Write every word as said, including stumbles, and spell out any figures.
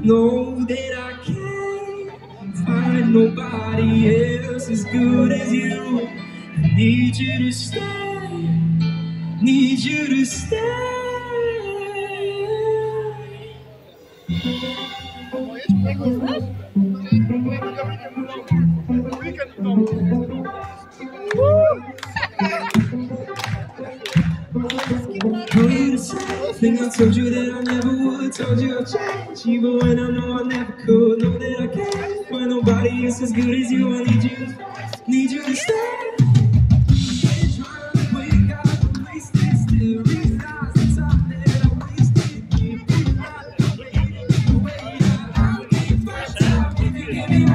Know that I can't find nobody else as good as you. I need you to stay, need you to stay. Think I told you that I never would. Told you I'd change, even when I know I never could. Know that I can't find nobody else as good as you. I need you, need you to stay. Give me